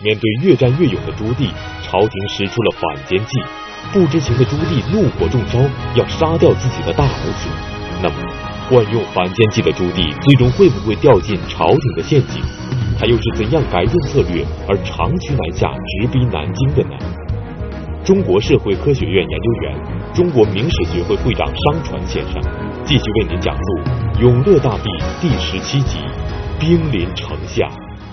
面对越战越勇的朱棣，朝廷使出了反间计。不知情的朱棣怒火中烧，要杀掉自己的大儿子。那么，惯用反间计的朱棣最终会不会掉进朝廷的陷阱？他又是怎样改变策略而长驱南下，直逼南京的呢？中国社会科学院研究员、中国明史学会会长商传先生继续为您讲述《永乐大帝》第17集《兵临城下》。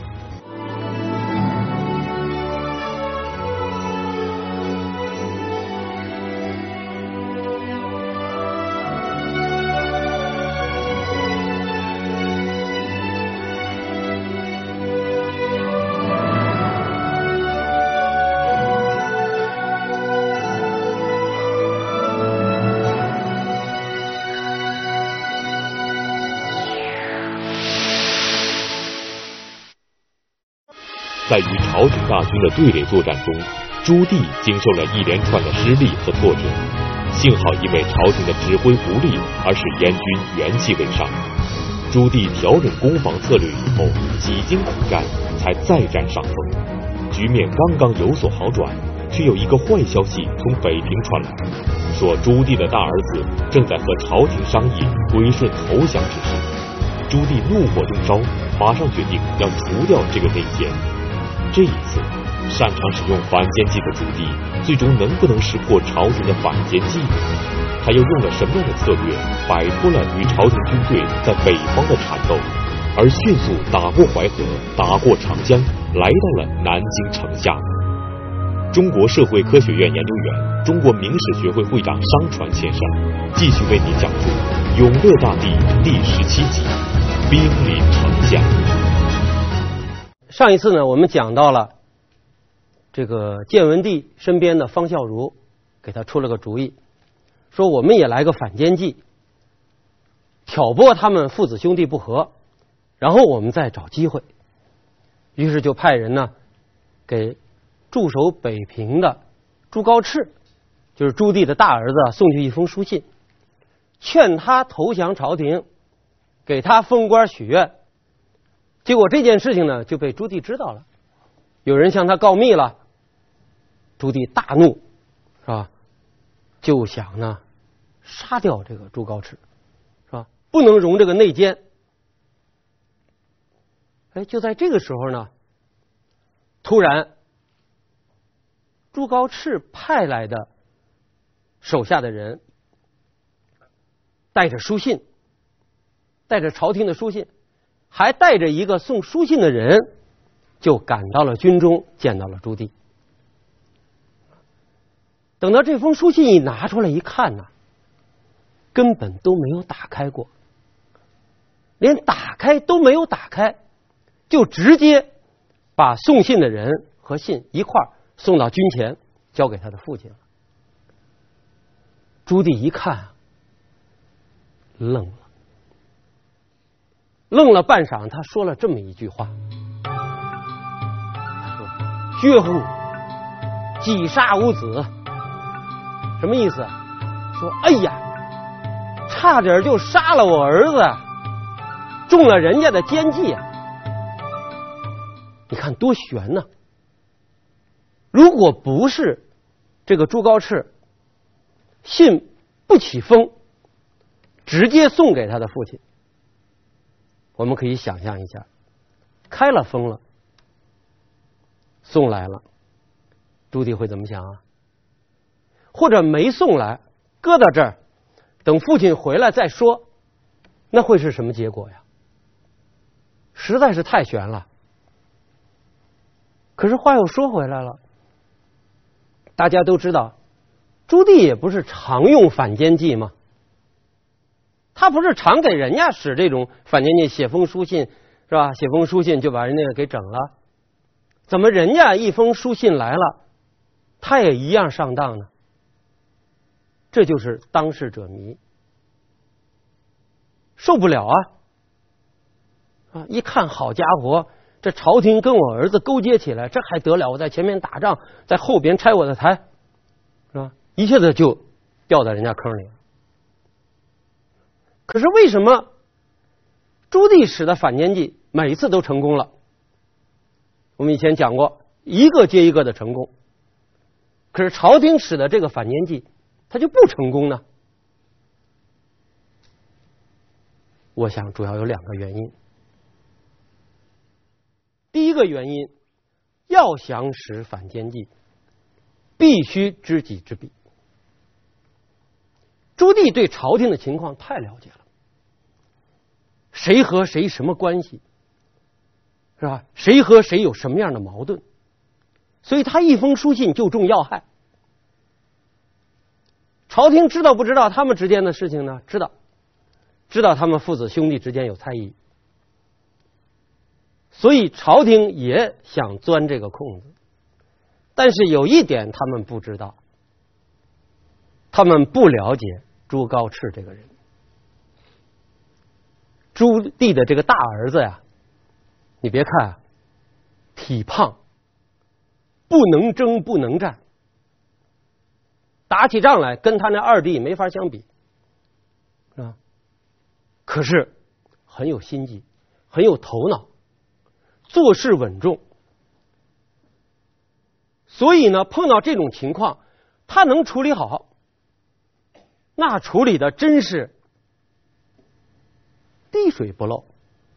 在与朝廷大军的对垒作战中，朱棣经受了一连串的失利和挫折。幸好因为朝廷的指挥不力，而使燕军元气未伤。朱棣调整攻防策略以后，几经苦战，才再占上风。局面刚刚有所好转，却有一个坏消息从北平传来，说朱棣的大儿子正在和朝廷商议归顺投降之事。朱棣怒火中烧，马上决定要除掉这个内奸。这一次，擅长使用反间计的朱棣，最终能不能识破朝廷的反间计呢？他又用了什么样的策略，摆脱了与朝廷军队在北方的缠斗，而迅速打过淮河，打过长江，来到了南京城下呢？中国社会科学院研究员、中国明史学会会长商传先生继续为您讲述《永乐大帝》第17集《兵临城下》。 上一次呢，我们讲到了这个建文帝身边的方孝孺给他出了个主意，说我们也来个反间计，挑拨他们父子兄弟不和，然后我们再找机会。于是就派人呢给驻守北平的朱高炽，就是朱棣的大儿子，送去一封书信，劝他投降朝廷，给他封官许愿。结果这件事情呢就被朱棣知道了，有人向他告密了，朱棣大怒，是吧？就想呢杀掉这个朱高炽，是吧？不能容这个内奸。就在这个时候呢，突然朱高炽派来的手下的人带着书信，带着朝廷的书信，还带着一个送书信的人，就赶到了军中，见到了朱棣。等到这封书信一拿出来一看呢，根本都没有打开过，连打开都没有打开，就直接把送信的人和信一块送到军前，交给他的父亲了。朱棣一看，愣了半晌，他说了这么一句话，他说：“绝户，击杀吾子。”什么意思？说哎呀，差点就杀了我儿子，中了人家的奸计啊！你看多悬呢！如果不是这个朱高炽信不起封，直接送给他的父亲，我们可以想象一下，开了封了，送来了，朱棣会怎么想啊？或者没送来，搁到这儿，等父亲回来再说，那会是什么结果呀？实在是太悬了。可是话又说回来了，大家都知道，朱棣也不是常用反间计吗？他不是常给人家使这种反间计，写封书信是吧？写封书信就把人家给整了，怎么人家一封书信来了，他也一样上当呢？这就是当事者迷，受不了啊！一看好家伙，这朝廷跟我儿子勾结起来，这还得了？我在前面打仗，在后边拆我的台，是吧？一下子就掉在人家坑里了。可是为什么朱棣使的反间计每一次都成功了？我们以前讲过， 一个接一个的成功。可是朝廷使的这个反间计，它就不成功呢？我想主要有2个原因。第一个原因，要想使反间计，必须知己知彼。朱棣对朝廷的情况太了解了，谁和谁什么关系，是吧？谁和谁有什么样的矛盾，所以他一封书信就中要害。朝廷知道不知道他们之间的事情呢？知道，知道他们父子兄弟之间有猜疑，所以朝廷也想钻这个空子。但是有一点他们不知道，他们不了解朱高炽这个人。朱棣的这个大儿子呀，你别看体胖，不能征不能战，打起仗来跟他那二弟没法相比，是吧？可是很有心计，很有头脑，做事稳重。所以呢，碰到这种情况，他能处理好，那处理的真是滴水不漏，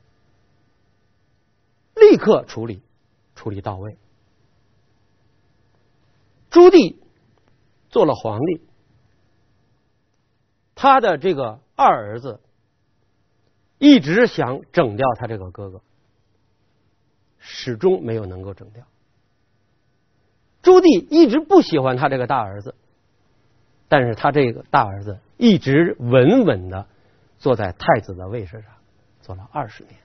立刻处理到位。朱棣做了皇帝，他的这个二儿子一直想整掉他这个哥哥，始终没有能够整掉。朱棣一直不喜欢他这个大儿子，但是他这个大儿子一直稳稳的坐在太子的位置上，做了20年。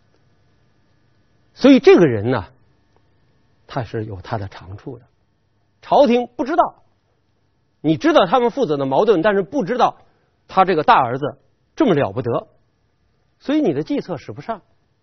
所以这个人呢，他是有他的长处的。朝廷不知道，你知道他们父子的矛盾，但是不知道他这个大儿子这么了不得，所以你的计策使不上。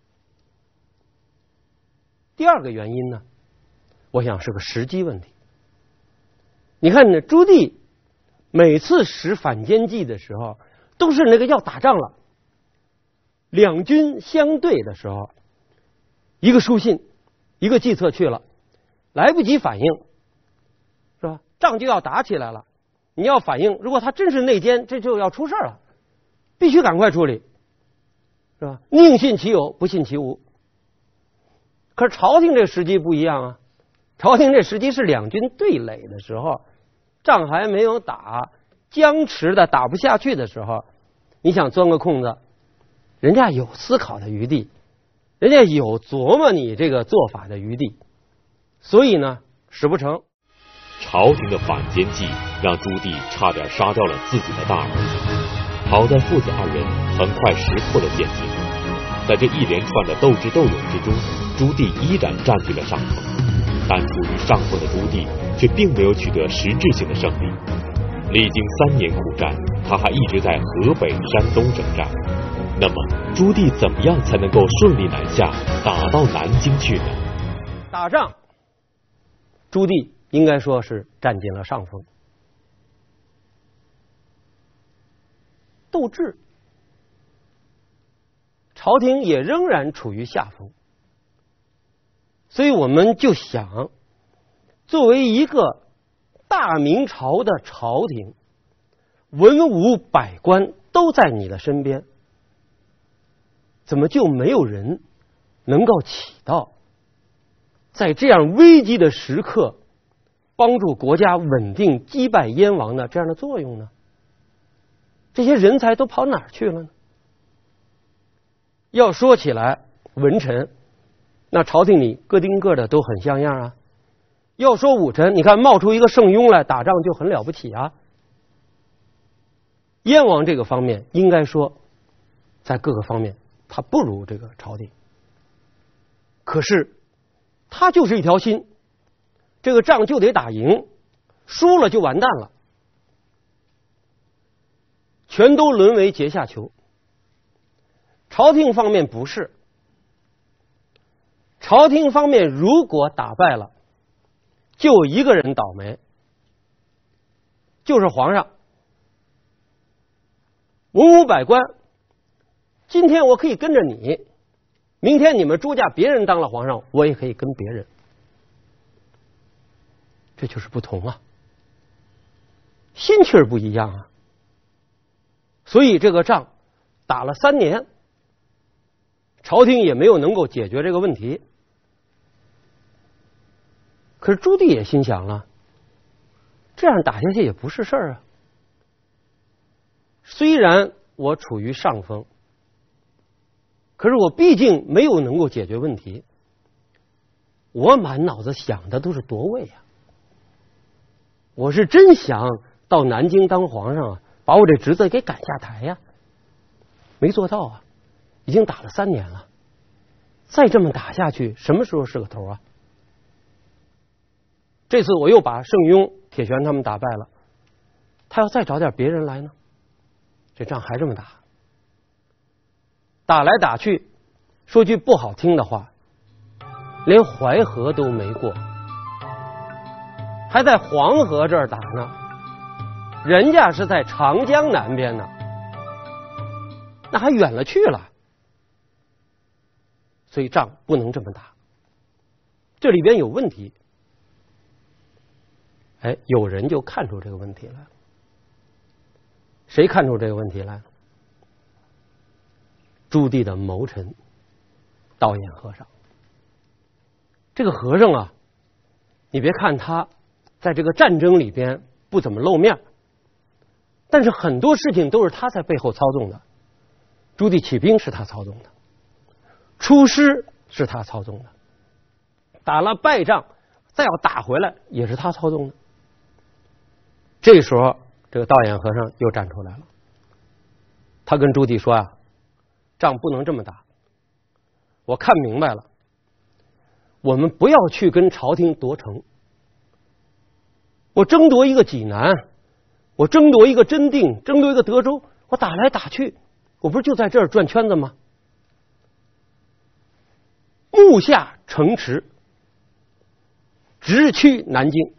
第2个原因呢，我想是个时机问题。你看呢，朱棣每次使反间计的时候，都是那个要打仗了，两军相对的时候，一个书信，一个计策去了，来不及反应，是吧？仗就要打起来了，你要反应，如果他真是内奸，这就要出事了，必须赶快处理，是吧？宁信其有，不信其无。可是朝廷这时机不一样啊，朝廷这时机是两军对垒的时候，仗还没有打，僵持的打不下去的时候，你想钻个空子，人家有思考的余地，人家有琢磨你这个做法的余地，所以呢使不成。 朝廷的反间计让朱棣差点杀掉了自己的大儿子，好在父子2人很快识破了陷阱。在这一连串的斗智斗勇之中，朱棣依然占据了上风，但处于上风的朱棣却并没有取得实质性的胜利。历经3年苦战，他还一直在河北、山东征战。那么朱棣怎么样才能够顺利南下，打到南京去呢？ 打仗，朱棣应该说是占尽了上风。斗智，朝廷也仍然处于下风。所以我们就想，作为一个大明朝的朝廷，文武百官都在你的身边，怎么就没有人能够起到在这样危机的时刻帮助国家稳定击败燕王的这样的作用呢？这些人才都跑哪儿去了呢？要说起来，文臣那朝廷里个丁个的都很像样啊。要说武臣，你看冒出一个圣庸来打仗就很了不起啊。燕王这个方面应该说在各个方面他不如这个朝廷，可是他就是一条心，这个仗就得打赢，输了就完蛋了，全都沦为阶下囚。朝廷方面不是，朝廷方面如果打败了，就有一个人倒霉，就是皇上。文武百官，今天我可以跟着你，明天你们朱家别人当了皇上，我也可以跟别人。 这就是不同啊，心气儿不一样啊。所以这个仗打了3年，朝廷也没有能够解决这个问题。可是朱棣也心想了，这样打下去也不是事儿啊。虽然我处于上风，可是我毕竟没有能够解决问题，我满脑子想的都是夺位啊。我是真想到南京当皇上啊，把我这侄子给赶下台呀，没做到啊。已经打了3年了，再这么打下去，什么时候是个头啊？这次我又把盛庸、铁拳他们打败了，他要再找点别人来呢，这仗还这么打，打来打去，说句不好听的话，连淮河都没过，还在黄河这儿打呢，人家是在长江南边呢，那还远了去了。所以仗不能这么打，这里边有问题。哎，有人就看出这个问题来了。谁看出这个问题来了？朱棣的谋臣道衍和尚。这个和尚啊，你别看他在这个战争里边不怎么露面，但是很多事情都是他在背后操纵的。朱棣起兵是他操纵的，出师是他操纵的，打了败仗再要打回来也是他操纵的。这时候这个道衍和尚又站出来了，他跟朱棣说啊，仗不能这么打，我看明白了，我们不要去跟朝廷夺城，我争夺一个济南，我争夺一个真定，争夺一个德州，我打来打去，我不是就在这儿转圈子吗？目下城池，直趋南京。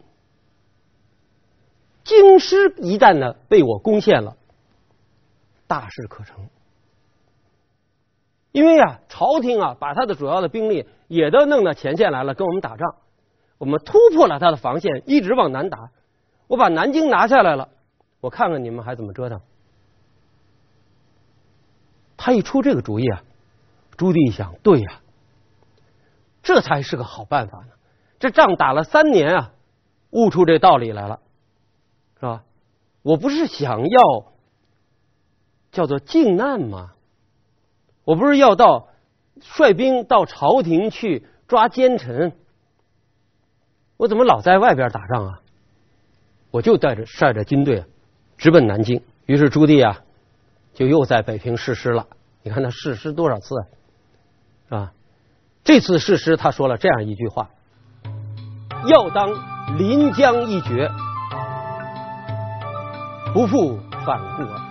京师一旦呢被我攻陷了，大事可成。因为啊，朝廷啊把他的主要的兵力也都弄到前线来了，跟我们打仗。我们突破了他的防线，一直往南打，我把南京拿下来了，我看看你们还怎么折腾。他一出这个主意啊，朱棣一想，对呀，这才是个好办法呢。这仗打了3年啊，悟出这道理来了。是吧？我不是想要叫做靖难吗？我不是要率兵到朝廷去抓奸臣，我怎么老在外边打仗啊？我就率着军队直奔南京。于是朱棣啊，就又在北平誓师了。你看他誓师多少次啊？这次誓师他说了这样一句话：要当临江一决，不复反顾耳。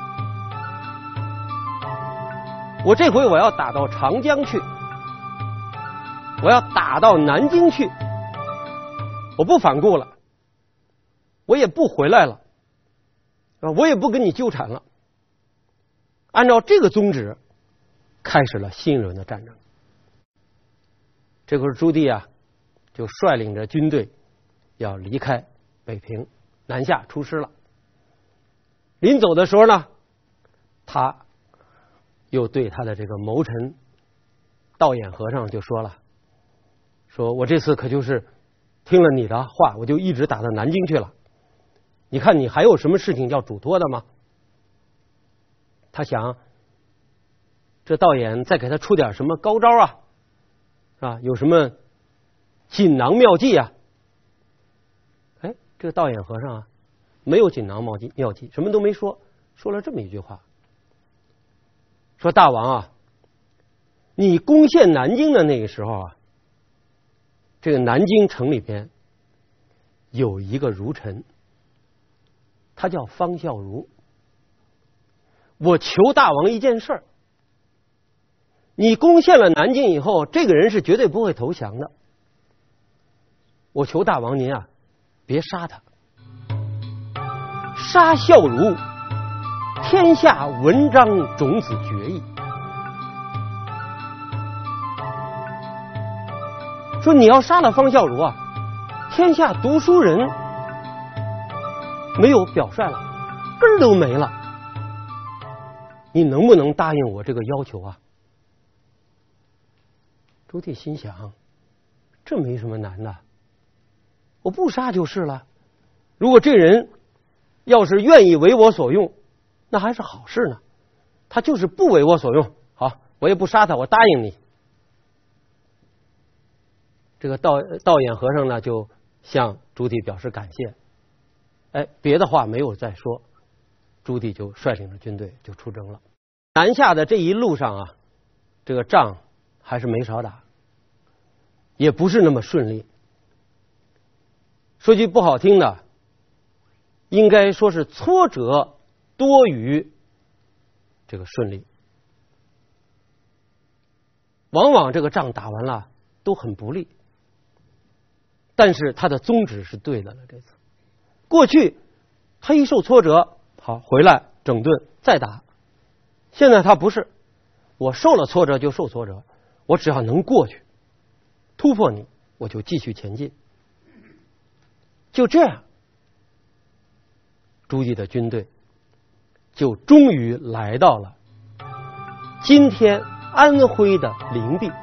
我这回我要打到长江去，我要打到南京去，我不反顾了，我也不回来了，我也不跟你纠缠了。按照这个宗旨，开始了新一轮的战争。这会儿朱棣啊，就率领着军队要离开北平，南下出师了。临走的时候呢，他又对他的这个谋臣道衍和尚就说了，说我这次可就是听了你的话，我就一直打到南京去了，你看你还有什么事情要嘱托的吗？他想这道衍再给他出点什么高招啊，是吧？有什么锦囊妙计啊？哎，这个道衍和尚啊，没有锦囊妙计，什么都没说，说了这么一句话，说大王啊，你攻陷南京的那个时候啊，这个南京城里边有一个儒臣，他叫方孝孺。我求大王一件事儿，你攻陷了南京以后，这个人是绝对不会投降的。我求大王您啊，别杀他。杀孝孺，天下文章种子决矣。说你要杀了方孝孺啊，天下读书人没有表率了，根儿都没了。你能不能答应我这个要求啊？朱棣心想，这没什么难的，我不杀就是了。如果这人要是愿意为我所用，那还是好事呢。他就是不为我所用，好，我也不杀他，我答应你。这个道衍和尚呢，就向朱棣表示感谢。哎，别的话没有再说，朱棣就率领着军队就出征了。南下的这一路上啊，这个仗还是没少打，也不是那么顺利。说句不好听的，应该说是挫折多于这个顺利。往往这个仗打完了都很不利，但是他的宗旨是对的了。这次过去他一受挫折，好回来整顿再打，现在他不是，我受了挫折就受挫折，我只要能过去突破你，我就继续前进。就这样，朱棣的军队就终于来到了今天安徽的灵璧。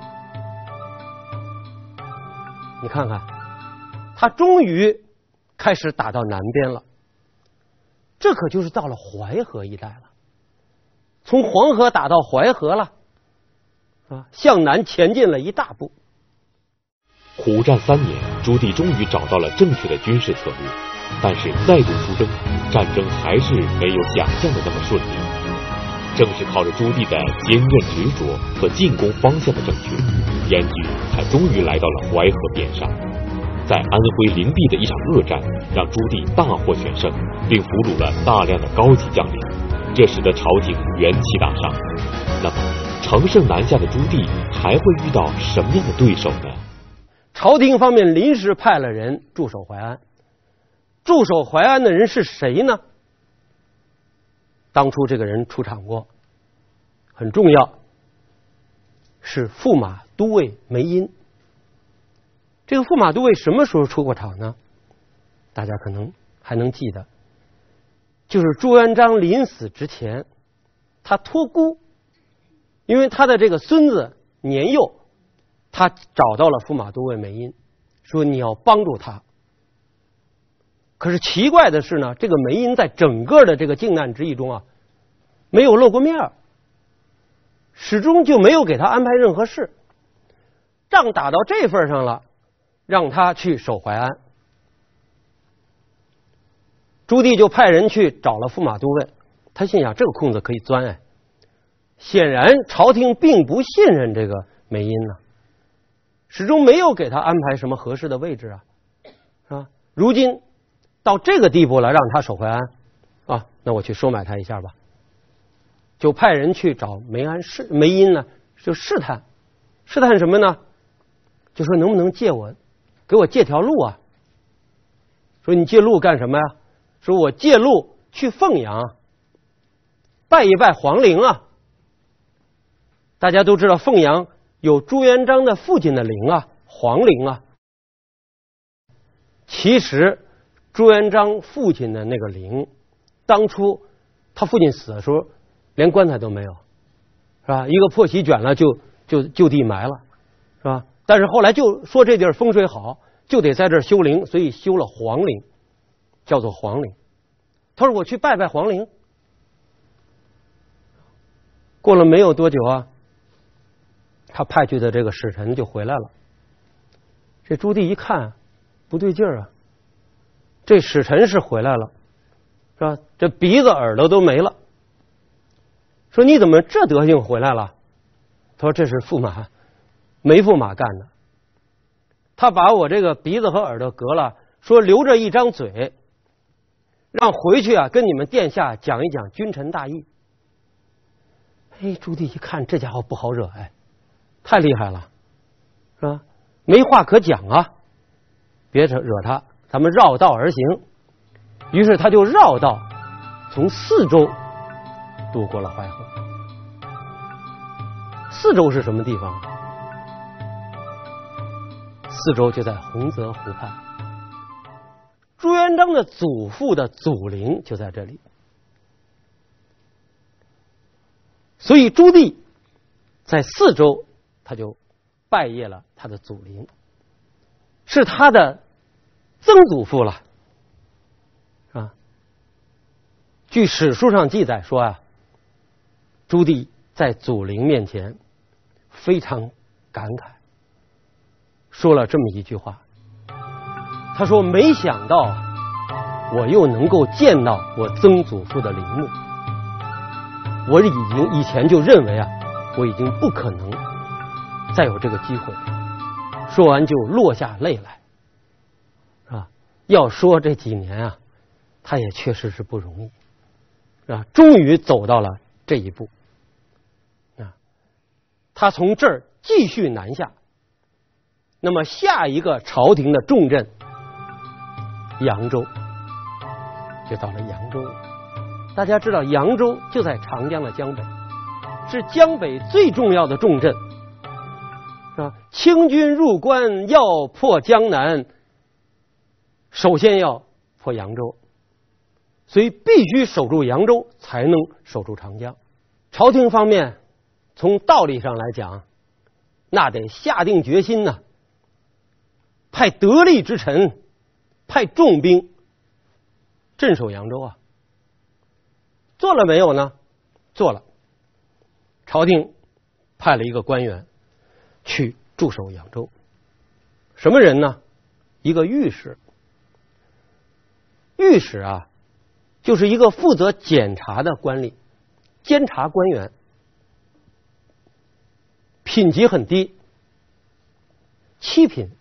你看看，他终于开始打到南边了，这可就是到了淮河一带了。从黄河打到淮河了，向南前进了一大步。 苦战3年，朱棣终于找到了正确的军事策略，但是再度出征，战争还是没有想象的那么顺利。正是靠着朱棣的坚韧执着和进攻方向的正确，燕军才终于来到了淮河边上。在安徽灵璧的一场恶战，让朱棣大获全胜，并俘虏了大量的高级将领，这使得朝廷元气大伤。那么，乘胜南下的朱棣还会遇到什么样的对手呢？ 朝廷方面临时派了人驻守淮安，驻守淮安的人是谁呢？当初这个人出场过，很重要，是驸马都尉梅因。这个驸马都尉什么时候出过场呢？大家可能还能记得，就是朱元璋临死之前，他托孤，因为他的这个孙子年幼，他找到了驸马都尉梅因，说你要帮助他。可是奇怪的是呢，这个梅因在整个的这个靖难之役中啊，没有露过面，始终就没有给他安排任何事。仗打到这份上了，让他去守淮安。朱棣就派人去找了驸马都尉，他心想这个空子可以钻哎。显然朝廷并不信任这个梅因呢，始终没有给他安排什么合适的位置啊，是吧？如今到这个地步了，让他守淮安啊，那我去收买他一下吧。就派人去找梅因呢，就试探什么呢？就说能不能给我借条路啊？说你借路干什么呀？说我借路去凤阳拜一拜皇陵啊。大家都知道凤阳有朱元璋的父亲的陵啊，皇陵啊。其实朱元璋父亲的那个陵，当初他父亲死的时候连棺材都没有，是吧？一个破席卷了就地埋了，是吧？但是后来就说这地儿风水好，就得在这儿修陵，所以修了皇陵，叫做皇陵。他说我去拜拜皇陵。过了没有多久啊，他派去的这个使臣就回来了。这朱棣一看不对劲儿啊，这使臣是回来了，是吧？这鼻子耳朵都没了。说你怎么这德行回来了？他说这是梅驸马干的，他把我这个鼻子和耳朵割了，说留着一张嘴，让回去啊跟你们殿下讲一讲君臣大义。哎，朱棣一看这家伙不好惹，哎，太厉害了，是吧？没话可讲啊，别惹他，咱们绕道而行。于是他就绕道从泗州渡过了淮河。泗州是什么地方？泗州就在洪泽湖畔。 朱元璋的祖父的祖陵就在这里，所以朱棣在4周他就拜谒了他的祖陵，是他的曾祖父了啊。据史书上记载说啊，朱棣在祖陵面前非常感慨，说了这么一句话，他说没想到我又能够见到我曾祖父的陵墓，我以前就认为啊，我已经不可能再有这个机会。说完就落下泪来，是吧？要说这几年啊，他也确实是不容易，是吧？终于走到了这一步啊，他从这儿继续南下，那么下一个朝廷的重镇扬州，就到了扬州了。大家知道扬州就在长江的江北，是江北最重要的重镇，是吧？清军入关要破江南，首先要破扬州，所以必须守住扬州才能守住长江。朝廷方面从道理上来讲，那得下定决心呢，派得力之臣，派重兵镇守扬州啊。做了没有呢？做了。朝廷派了一个官员去驻守扬州，什么人呢？一个御史。御史啊，就是一个负责检查的官吏，监察官员，品级很低，7品，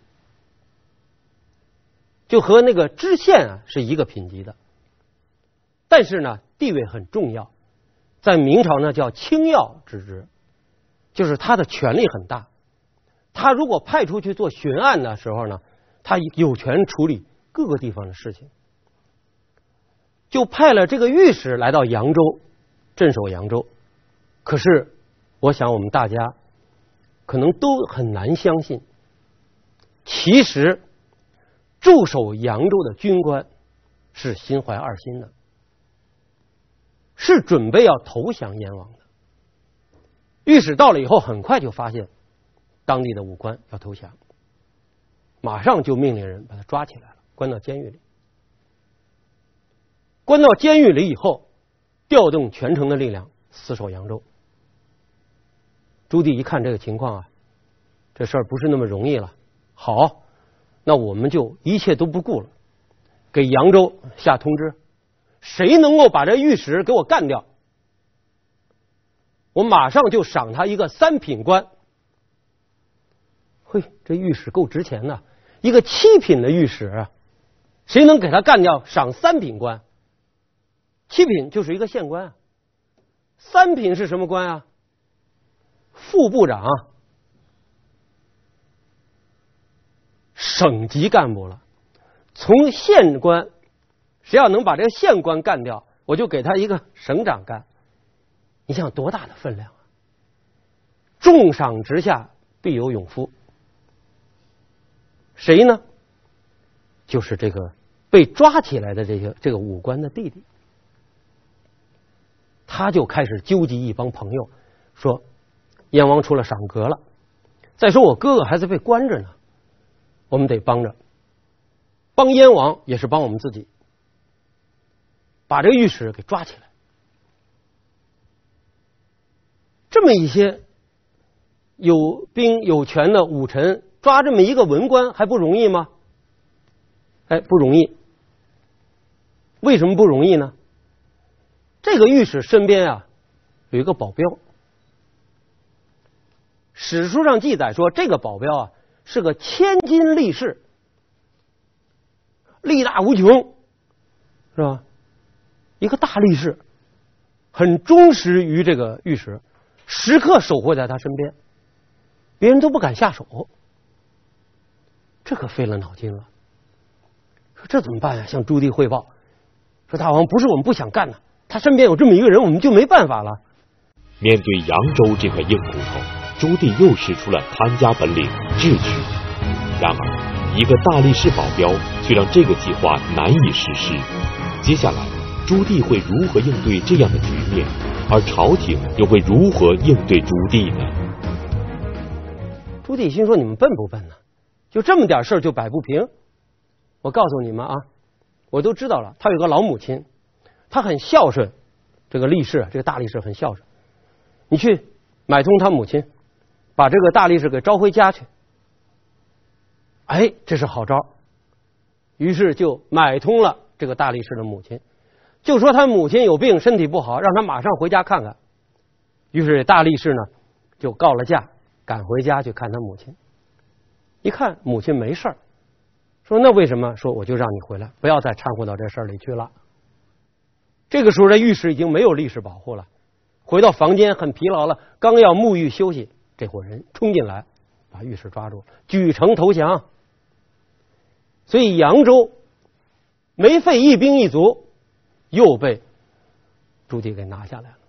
就和那个知县啊是一个品级的，但是呢地位很重要，在明朝呢叫清要之职，就是他的权力很大。他如果派出去做巡案的时候呢，他有权处理各个地方的事情，就派了这个御史来到扬州镇守扬州。可是我想我们大家可能都很难相信，其实驻守扬州的军官是心怀二心的，是准备要投降燕王的。御史到了以后，很快就发现当地的武官要投降，马上就命令人把他抓起来了，关到监狱里。关到监狱里以后，调动全城的力量死守扬州。朱棣一看这个情况啊，这事儿不是那么容易了，好，那我们就一切都不顾了，给扬州下通知，谁能够把这御史给我干掉，我马上就赏他一个3品官。嘿，这御史够值钱的，一个7品的御史，谁能给他干掉，赏3品官。7品就是一个县官啊，3品是什么官啊？副部长，省级干部了。从县官，谁要能把这个县官干掉，我就给他一个省长干。你想多大的分量啊！重赏之下必有勇夫。谁呢？就是这个被抓起来的这个武官的弟弟。他就开始纠集一帮朋友，说燕王出了赏格了，再说我哥哥还在被关着呢，我们得帮着，帮燕王也是帮我们自己，把这个御史给抓起来。这么一些有兵有权的武臣抓这么一个文官还不容易吗？哎，不容易。为什么不容易呢？这个御史身边啊有一个保镖，史书上记载说这个保镖啊是个千金力士，力大无穷，是吧？一个大力士，很忠实于这个御史，时刻守护在他身边，别人都不敢下手。这可费了脑筋了，说这怎么办呀？向朱棣汇报，说大王，不是我们不想干呢，他身边有这么一个人，我们就没办法了。 面对扬州这块硬骨头，朱棣又使出了看家本领智取。然而一个大力士保镖却让这个计划难以实施。接下来，朱棣会如何应对这样的局面？而朝廷又会如何应对朱棣呢？ 朱棣心说：“你们笨不笨呢？就这么点事儿就摆不平？我告诉你们啊，我都知道了。他有个老母亲，他很孝顺。这个力士，这个大力士很孝顺。你去买通他母亲，把这个大力士给招回家去。哎，这是好招。于是就买通了这个大力士的母亲。”就说他母亲有病，身体不好，让他马上回家看看。于是大力士呢就告了假，赶回家去看他母亲。一看母亲没事儿，说那为什么？说我就让你回来，不要再掺和到这事儿里去了。这个时候这御史已经没有力士保护了，回到房间很疲劳了，刚要沐浴休息，这伙人冲进来把御史抓住，举城投降。所以扬州没费一兵一卒，又被朱棣给拿下来了。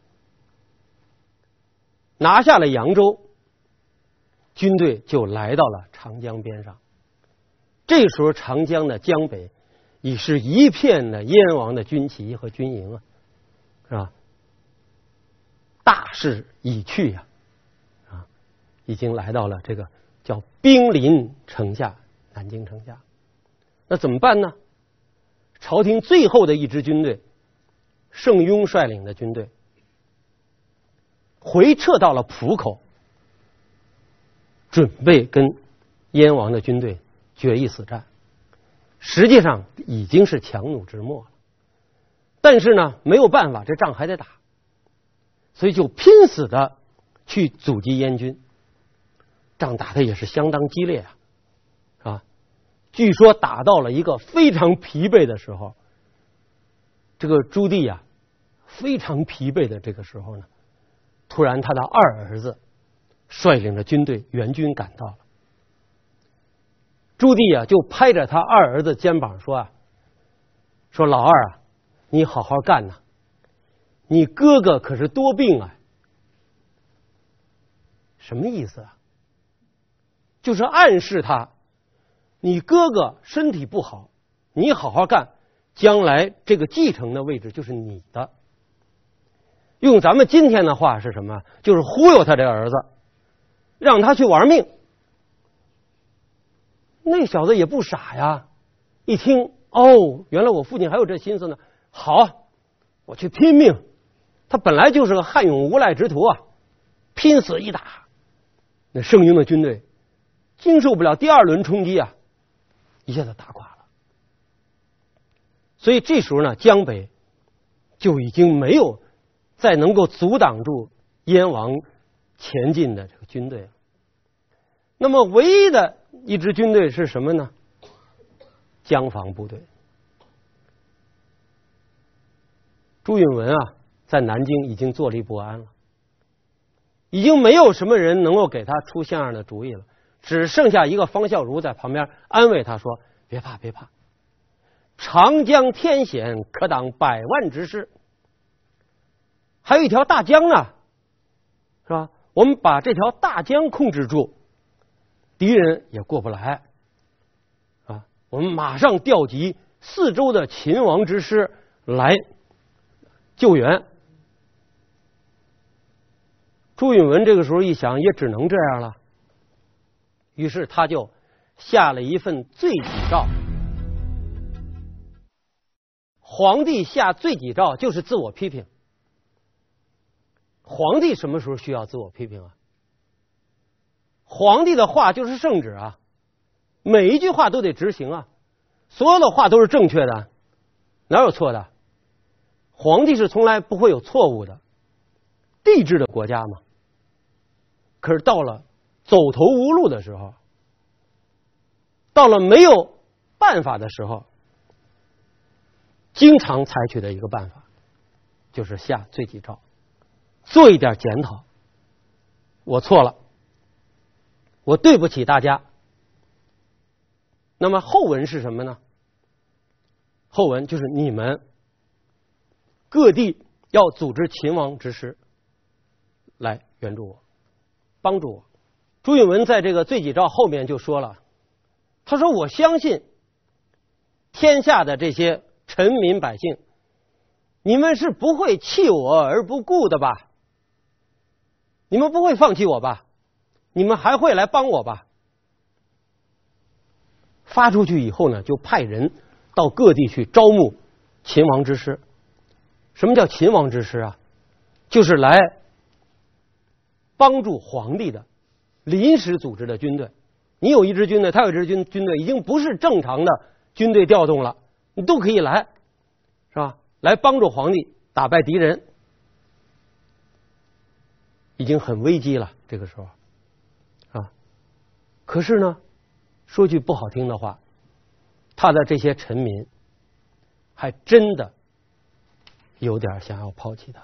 拿下了扬州，军队就来到了长江边上。这时候长江的江北已是一片的燕王的军旗和军营啊，是吧？大势已去呀，已经来到了这个叫兵临城下，南京城下。那怎么办呢？朝廷最后的一支军队，盛庸率领的军队回撤到了浦口，准备跟燕王的军队决一死战。实际上已经是强弩之末了，但是呢没有办法，这仗还得打，所以就拼死的去阻击燕军。仗打的也是相当激烈啊！据说打到了一个非常疲惫的时候，这个朱棣啊非常疲惫的这个时候呢，突然他的二儿子率领着军队援军赶到了。朱棣啊就拍着他二儿子肩膀说说老二啊，你好好干呐，你哥哥可是多病啊。什么意思啊？就是暗示他，你哥哥身体不好，你好好干，将来这个继承的位置就是你的。用咱们今天的话是什么？就是忽悠他这儿子，让他去玩命。那小子也不傻呀，一听哦，原来我父亲还有这心思呢，好，我去拼命。他本来就是个悍勇无赖之徒啊，拼死一打，那盛庸的军队经受不了第二轮冲击啊，一下子打垮了。所以这时候呢，江北就已经没有再能够阻挡住燕王前进的这个军队了。那么唯一的一支军队是什么呢？江防部队。朱允炆啊，在南京已经坐立不安了，已经没有什么人能够给他出像样的主意了，只剩下一个方孝孺在旁边安慰他说：“别怕，别怕，长江天险，可挡百万之师。还有一条大江呢，是吧？我们把这条大江控制住，敌人也过不来啊！我们马上调集四周的秦王之师来救援。”朱允炆这个时候一想，也只能这样了，于是他就下了一份罪己诏。皇帝下罪己诏就是自我批评。皇帝什么时候需要自我批评啊？皇帝的话就是圣旨啊，每一句话都得执行啊，所有的话都是正确的，哪有错的？皇帝是从来不会有错误的，帝制的国家嘛。可是到了走投无路的时候，到了没有办法的时候，经常采取的一个办法就是下罪己诏，做一点检讨。我错了，我对不起大家。那么后文是什么呢？后文就是你们各地要组织秦王之师来援助我，帮助我。朱允炆在这个罪己诏后面就说了， 他说我相信天下的这些臣民百姓，你们是不会弃我而不顾的吧？你们不会放弃我吧？你们还会来帮我吧？发出去以后呢，就派人到各地去招募秦王之师。什么叫秦王之师啊？就是来帮助皇帝的临时组织的军队。你有一支军队，他有一支军队，已经不是正常的军队调动了，你都可以来，是吧？来帮助皇帝打败敌人，已经很危机了。这个时候啊，可是呢，说句不好听的话，他的这些臣民还真的有点想要抛弃他了。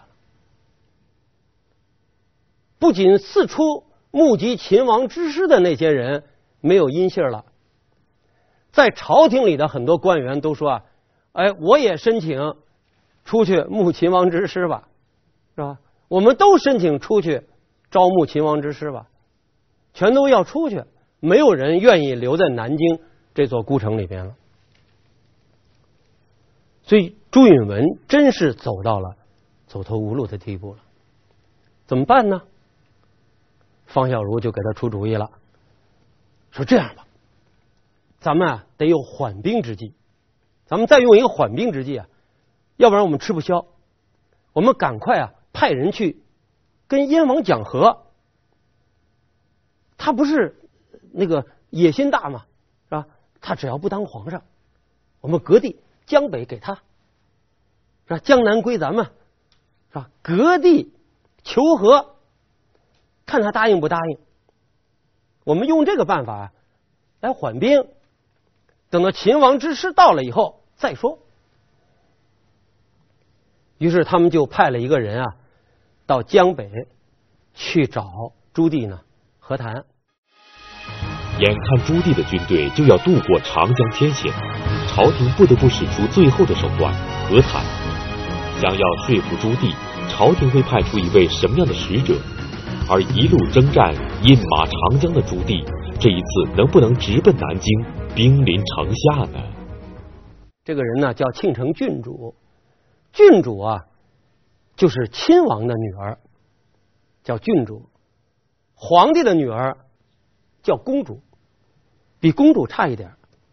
不仅四处募集秦王之师的那些人没有音信了，在朝廷里的很多官员都说啊，哎，我也申请出去募秦王之师吧，是吧？我们都申请出去招募秦王之师吧，全都要出去，没有人愿意留在南京这座孤城里边了。所以朱允炆真是走到了走投无路的地步了，怎么办呢？方孝孺就给他出主意了，说这样吧，咱们得有缓兵之计，咱们再用一个缓兵之计啊，要不然我们吃不消。我们赶快派人去跟燕王讲和，他不是那个野心大嘛，是吧？他只要不当皇上，我们割地江北给他，是吧？江南归咱们，是吧？割地求和，看他答应不答应。我们用这个办法来缓兵，等到秦王之师到了以后再说。于是他们就派了一个人到江北去找朱棣呢和谈。 眼看朱棣的军队就要渡过长江天险，朝廷不得不使出最后的手段和谈。想要说服朱棣，朝廷会派出一位什么样的使者？而一路征战饮马长江的朱棣，这一次能不能直奔南京，兵临城下呢？ 这个人呢叫庆城郡主，郡主就是亲王的女儿，叫郡主。皇帝的女儿叫公主，比公主差一点。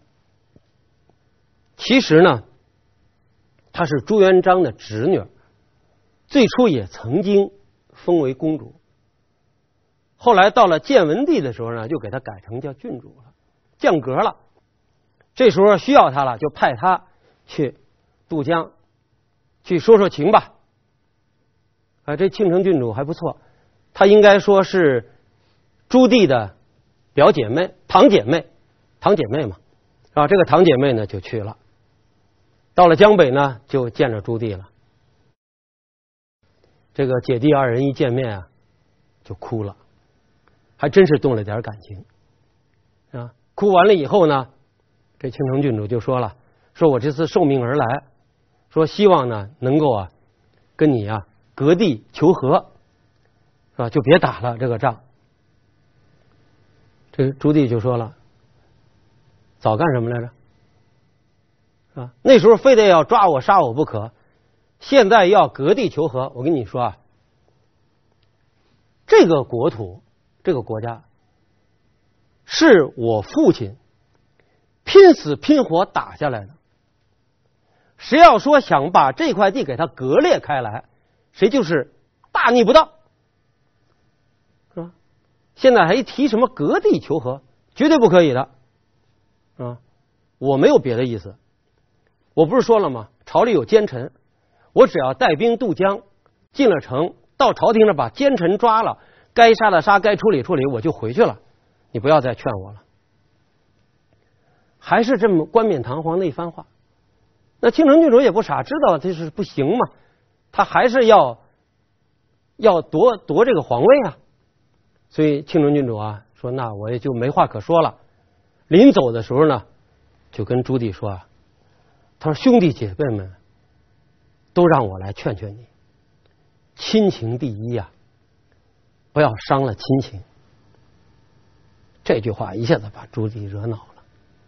其实呢，她是朱元璋的侄女，最初也曾经封为公主，后来到了建文帝的时候呢，就给她改成叫郡主了，降格了。这时候需要她了，就派她去渡江去说说情吧。这庆城郡主还不错，她应该说是朱棣的表姐妹、堂姐妹嘛，这个堂姐妹呢就去了，到了江北呢就见着朱棣了。这个姐弟二人一见面就哭了，还真是动了点感情哭完了以后呢，这庆城郡主就说了，说我这次受命而来，说希望呢能够跟你割地求和，是吧？就别打了这个仗。这朱棣就说了，早干什么来着？是吧？那时候非得要抓我杀我不可，现在要割地求和。我跟你说这个国土，这个国家是我父亲拼死拼活打下来的，谁要说想把这块地给他割裂开来，谁就是大逆不道，是吧？现在还提什么割地求和，绝对不可以的我没有别的意思，我不是说了吗？朝里有奸臣，我只要带兵渡江，进了城，到朝廷上把奸臣抓了，该杀的杀，该处理处理，我就回去了，你不要再劝我了。还是这么冠冕堂皇的一番话。那庆城郡主也不傻，知道这是不行嘛，他还是要夺这个皇位所以庆城郡主说，那我也就没话可说了。临走的时候呢，就跟朱棣说他说兄弟姐妹们都让我来劝劝你，亲情第一不要伤了亲情。这句话一下子把朱棣惹恼了。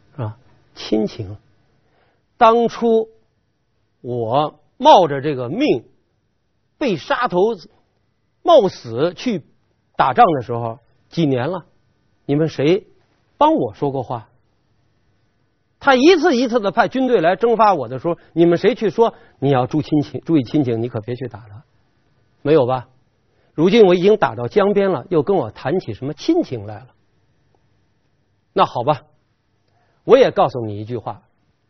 啊，亲情。当初我冒着这个命被杀头冒死去打仗的时候，几年了，你们谁帮我说过话？他一次一次的派军队来征发我的时候，你们谁去说你要注意亲情，你可别去打他？没有吧？如今我已经打到江边了，又跟我谈起什么亲情来了？那好吧，我也告诉你一句话：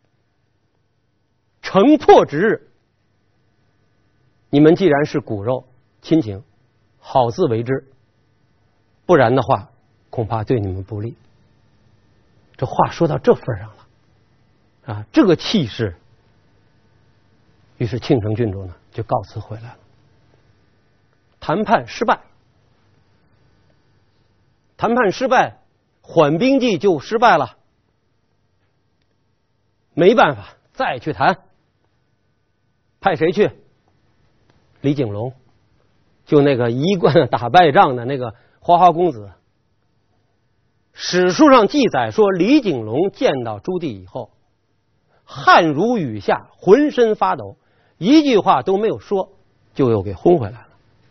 城破之日，你们既然是骨肉亲情，好自为之，不然的话，恐怕对你们不利。这话说到这份上了啊，这个气势，于是庆城郡主呢就告辞回来了。谈判失败，缓兵计就失败了，没办法，再去谈。派谁去？李景龙，就那个一贯打败仗的那个花花公子。史书上记载说，李景龙见到朱棣以后，汗如雨下，浑身发抖，一句话都没有说，就又给轰回来了。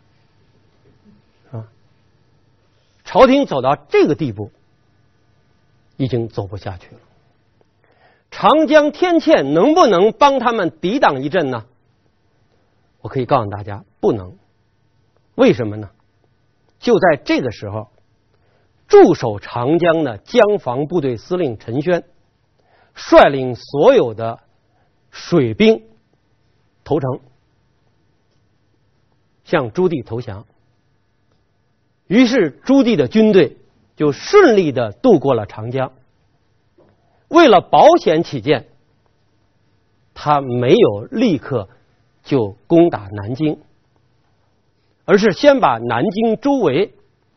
朝廷走到这个地步，已经走不下去了。长江天堑能不能帮他们抵挡一阵呢？我可以告诉大家，不能。为什么呢？就在这个时候，驻守长江的江防部队司令陈宣率领所有的水兵投诚，向朱棣投降。于是朱棣的军队就顺利的渡过了长江。为了保险起见，他没有立刻就攻打南京，而是先把南京周围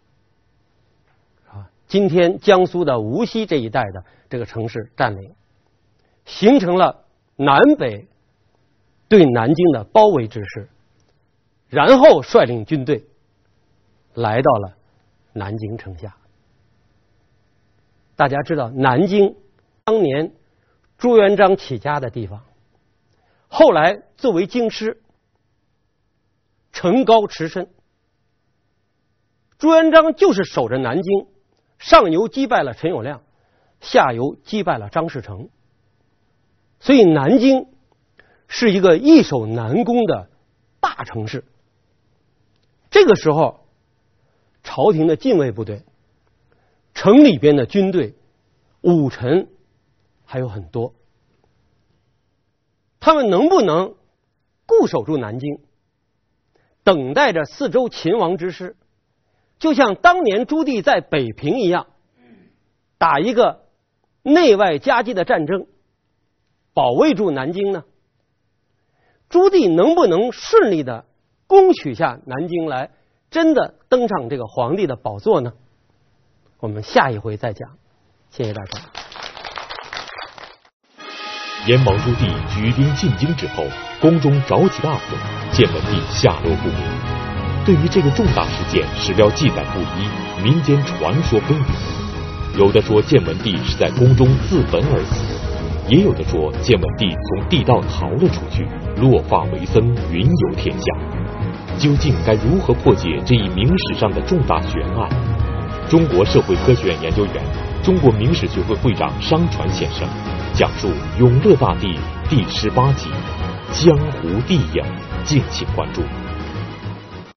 今天江苏的无锡这一带的这个城市占领，形成了南北对南京的包围之势，然后率领军队来到了南京城下。大家知道，南京当年朱元璋起家的地方，后来作为京师，城高池深。朱元璋就是守着南京，上游击败了陈友谅，下游击败了张士诚，所以南京是一个易守难攻的大城市。这个时候，朝廷的禁卫部队、城里边的军队、武臣还有很多，他们能不能固守住南京，等待着四周秦王之师，就像当年朱棣在北平一样，打一个内外夹击的战争，保卫住南京呢？朱棣能不能顺利的攻取下南京来，真的登上这个皇帝的宝座呢？我们下一回再讲。谢谢大家。 燕王朱棣举兵进京之后，宫中着起大火，建文帝下落不明。对于这个重大事件，史料记载不一，民间传说纷纭。有的说建文帝是在宫中自焚而死，也有的说建文帝从地道逃了出去，落发为僧，云游天下。究竟该如何破解这一明史上的重大悬案？中国社会科学院研究员、中国明史学会会长商传先生讲述《永乐大帝》第18集《江湖地影》，敬请关注。